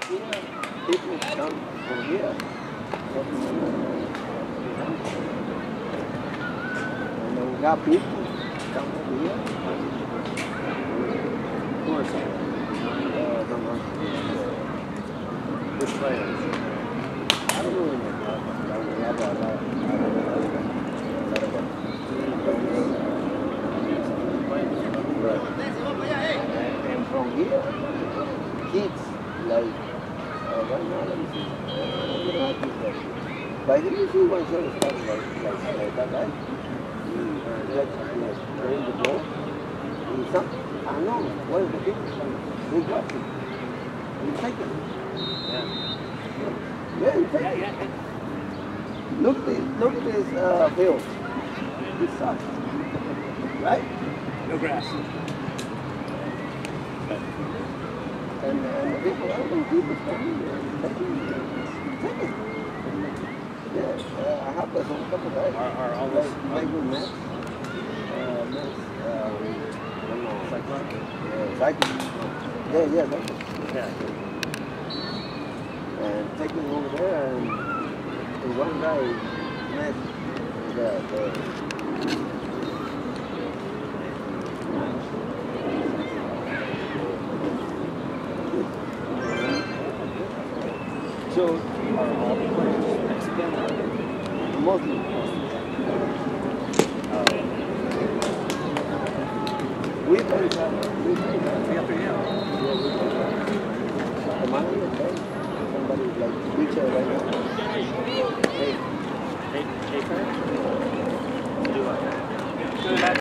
Yeah, people come from here. And we got people come from here. Who are some? Don't know. Which players? I don't really know. We have a lot of right. And from here, kids, like, right now, let me see. We don't have kids like this. But here you see one shot stuff like that guy. Like, playing the ball. And some, I don't know, what is the kid? They got it. You take it. Yeah, you take it. Look at this field. This sucks. Right? No grass. And the people, I don't know, people take it. Yeah, I have this on a couple guys. Are all those like with Mets. I don't know. Cycling. Yeah, cycling. Yeah. And taking over there, and one guy met the So are all the players Mexican? mostly. We play Yeah, for you. The money, okay? Somebody like teacher right now. Hey. Hey,